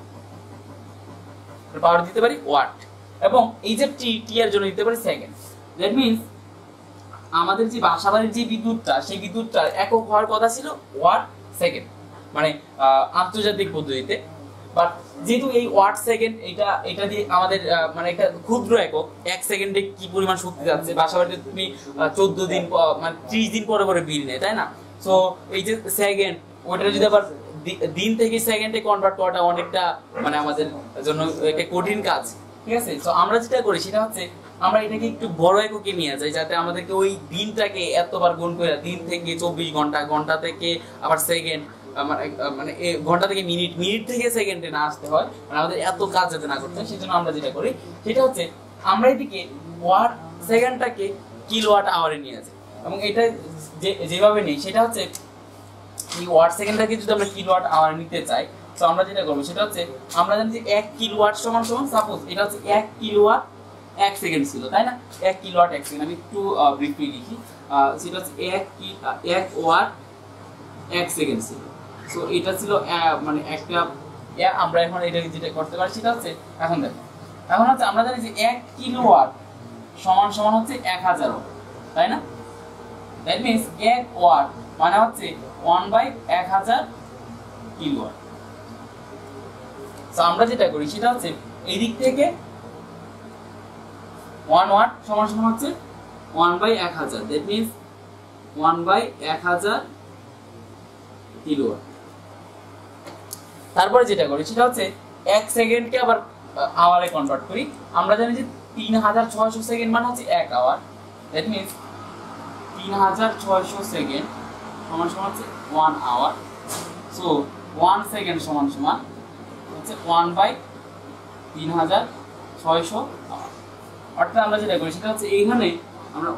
পাওয়ার দিতে পারি ওয়াট, এবং এই যে টি এর জন্য দিতে পারি সেকেন্ড। দ্যাট মিন্স আমাদের যে বাসাবাড়ির যে বিদ্যুৎটা, সেই বিদ্যুৎটার একক হওয়ার কথা ছিল ওয়াট সেকেন্ড, মানে আন্তর্জাতিক পদ্ধতিতে। বাট যেহেতু এই ওয়াট সেকেন্ড এটা দিয়ে আমাদের মানে একটা ক্ষুদ্র একক, 1 সেকেন্ডে কি পরিমাণ শক্তি যাচ্ছে, বাসাবাড়িতে তুমি 14 দিন মানে 30 দিন পরে পরে বিল নেয়, তাই না? সো এই যে সেকেন্ড, ওইটা যদি আবার দিন থেকে সেকেন্ডে কনভার্ট করাটা অনেকটা মানে আমাদের জন্য একটা কঠিন কাজ, ঠিক আছে? সো আমরা যেটা করি সেটা হচ্ছে আমরা এটাকে একটু বড় এককে নিয়ে যাই, যাতে আমাদেরকে ওই দিনটাকে এতবার গুণ করে, দিন থেকে 24 ঘন্টা, ঘন্টা থেকে আবার সেকেন্ড, মানে ঘন্টা থেকে মিনিট, মিনিট থেকে সেকেন্ডে না আসতে হয়, মানে আমাদের এত কাজ যাতে না করতে হয়। সেজন্য আমরা যেটা করি সেটা হচ্ছে আমরা এদিকে ওয়াট সেকেন্ডটাকে কিলোওয়াট আওয়ারে নিয়ে যায়, এবং এটা যেভাবে নেই সেটা হচ্ছে এই ওয়াট সেকেন্ডটাকে যদি আমরা কিলোওয়াট আওয়ার নিতে চাই, তো আমরা যেটা করবো সেটা হচ্ছে আমরা জানি যে 1 কিলোওয়াট সমান সমান, সাপোজ এটা হচ্ছে 1 কিলোওয়াট 1 সেকেন্ড ছিল, তাই না? 1 কিলোওয়াট 1 সেকেন্ড, আমি একটু ব্রিফলি লিখি, সেটা হচ্ছে 1 ওয়াট 1 সেকেন্ড ছিল। সো এটা ছিল মানে একটা আমরা এখন এটা যেটা করতে পারি সেটা হচ্ছে, এখন দেখো, এখন হচ্ছে আমরা জানি যে 1 কিলোওয়াট সমান সমান হচ্ছে 1000 ওয়াট, তাই না? দ্যাট মিন্স 1 ওয়াট মানে হচ্ছে 1/1000 কিলোওয়াট। সো আমরা যেটা করি সেটা হচ্ছে এই দিক থেকে 1 ওয়াট সমান সমান হচ্ছে 1/1000, দ্যাট মিন্স 1/1000 কিলোওয়াট। তারপরে যেটা করি সেটা হচ্ছে 1 সেকেন্ডকে আবার আওয়ারে কনভার্ট করি। আমরা জানি যে 3600 সেকেন্ড মানে হচ্ছে 1 আওয়ার, দ্যাট মিন্স 3600 সেকেন্ড সমান সমান হচ্ছে 1 আওয়ার। সো 1 সেকেন্ড সমান সমান হচ্ছে 1/3600 আওয়ার। অর্থাৎ আমরা যেটা করি সেটা হচ্ছে এইখানে আমরা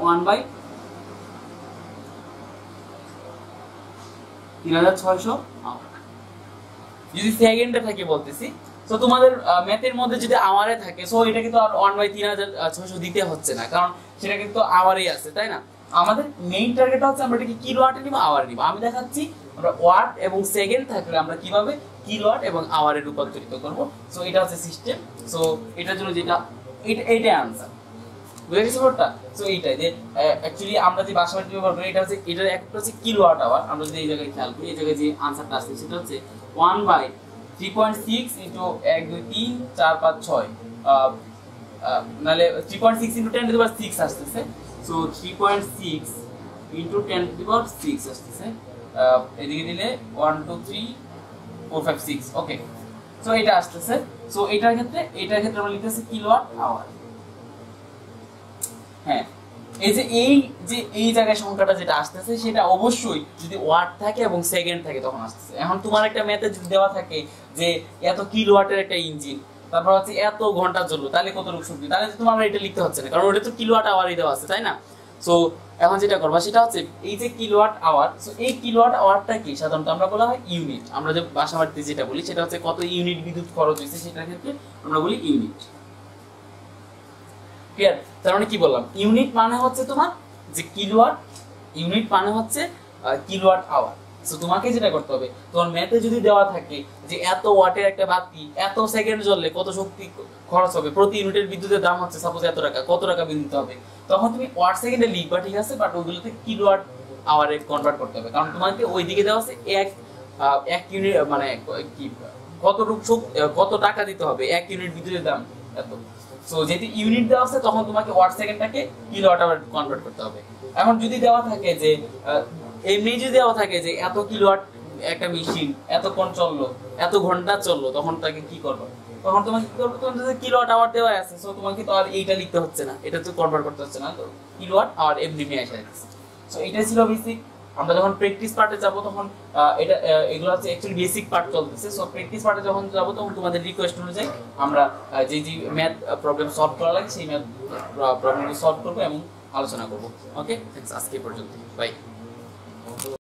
1/3600 আওয়ার যদি সেকেন্ডে থাকে বলতেছি। সো তোমাদের ম্যাথের মধ্যে যদি আওয়ারে থাকে, সো এটা কিন্তু আর 1/3600 দিতে হচ্ছে না, কারণ সেটা কিন্তু আওয়ারেই আছে, তাই না? আমাদের মেইন টার্গেট হচ্ছে আমরা এটাকে কিলোওয়াটে নিব, আওয়ারে নিব। আমি দেখাচ্ছি আমরা ওয়াট এবং সেকেন্ড থাকলে আমরা কিভাবে কিলোওয়াট এবং আওয়ারে রূপান্তরিত করব। সো এটা হচ্ছে সিস্টেম। সো এটার জন্য যেটা এইটাই আনসার, বুঝে গেছি ব্যাপারটা? সো এইটাই যে অ্যাকচুয়ালি আমরা যে বাসাবাড়ি ব্যবহার করি এটা হচ্ছে, এটার একটা হচ্ছে কিলোওয়াট আওয়ার। আমরা যদি এই জায়গায় খেয়াল করি, এই জায়গায় যে আনসারটা আসছে সেটা হচ্ছে 1/3.6 ইনটু 1 2 3 4 5 6, নালে 3.6 ইনটু 10 টু দি পাওয়ার 6 আসতেছে। So 3.6 into 10 to the power 6 আসতেছে। এদিকে দিলে 1 2 3 4 5 6, ওকে। সো এটা আসতেছে। সো এটার ক্ষেত্রে আমরা লিখতেছি কিলোওয়াট আওয়ার। হ্যাঁ, এই জায়গায় সংখ্যাটা যেটা আসতেছে সেটা অবশ্যই যদি ওয়াট থাকে এবং সেকেন্ড থাকে তখন আসতেছে। এখন তোমার একটা ম্যাথে যদি দেওয়া থাকে যে এত কিলোওয়াটের একটা ইঞ্জিন, তারপর হচ্ছে এত ঘন্টা চললো, তাহলে কতটুকু শক্তি, তাহলে তোমার এটা লিখতে হচ্ছে না, কারণ ওটা তো কিলোওয়াট আওয়ারই দেওয়া আছে, তাই না? সো এখন যেটা করবা সেটা হচ্ছে এই যে কিলোওয়াট আওয়ার, সো এই কিলোওয়াট আওয়ারটা কি সাধারণত আমরা বলা হয় ইউনিট। আমরা যে বাসাবাড়িতে যেটা বলি সেটা হচ্ছে কত ইউনিট বিদ্যুৎ খরচ হয়েছে, সেটার ক্ষেত্রে আমরা বলি ইউনিট। ক্লিয়ার? তার মানে কি বললাম, ইউনিট মানে হচ্ছে তোমার যে কিলোওয়াট, ইউনিট মানে হচ্ছে কিলোওয়াট আওয়ার। সো তোমাকে যেটা করতে হবে, তোমার ম্যাথে যদি দেওয়া থাকে যে এত ওয়াটের একটা বাতি এত সেকেন্ড জ্বললে কত শক্তি খরচ হবে, প্রতি ইউনিটের বিদ্যুতের দাম হচ্ছে সাপোজ এত টাকা, কত টাকা বিল দিতে হবে, তখন তুমি ওয়াট সেকেন্ডে লিখবা, ঠিক আছে, বাট ওগুলোতে কিলোওয়াট আওয়ারে কনভার্ট করতে হবে, কারণ তোমাকে ওইদিকে দেওয়া আছে এক ইউনিট মানে কি কত টাকা দিতে হবে, 1 ইউনিট বিদ্যুতের দাম এত। সো যেহেতু ইউনিট দেওয়া আছে তখন তোমাকে ওয়াট সেকেন্ডটাকে কিলোওয়াট আওয়ার কনভার্ট করতে হবে। এখন যদি দেওয়া থাকে যে এমনি যদি দেওয়া থাকে যে এত কিলোওয়াট একটা মেশিন এতক্ষণ চললো, এত ঘন্টা চললো, তখন তাকে কি করবে? তখন তোমাকে কি করবে? তোমার যে কিলোওয়াট আওয়ার দেওয়া আছে, সো তোমাকে তো আর এইটা লিখতে হচ্ছে না, এটা তো কনভার্ট করতে হচ্ছে না, তো কিলোওয়াট আওয়ার এমনি নিয়ে আসা যাচ্ছে। সো এটাই ছিল বেসিক। আমরা যখন প্র্যাকটিস পার্টে যাব তখন এগুলো হচ্ছে অ্যাকচুয়ালি বেসিক পার্ট চলতেছে। সো প্র্যাকটিস পার্টে যখন যাব তখন তোমাদের রিকোয়েস্ট অনুযায়ী আমরা যে ম্যাথ প্রবলেম সলভ করা লাগে সেই ম্যাথ প্রবলেমগুলো সলভ করবো এবং আলোচনা করবো। ওকে, থ্যাঙ্কস, আজকে পর্যন্ত, বাই।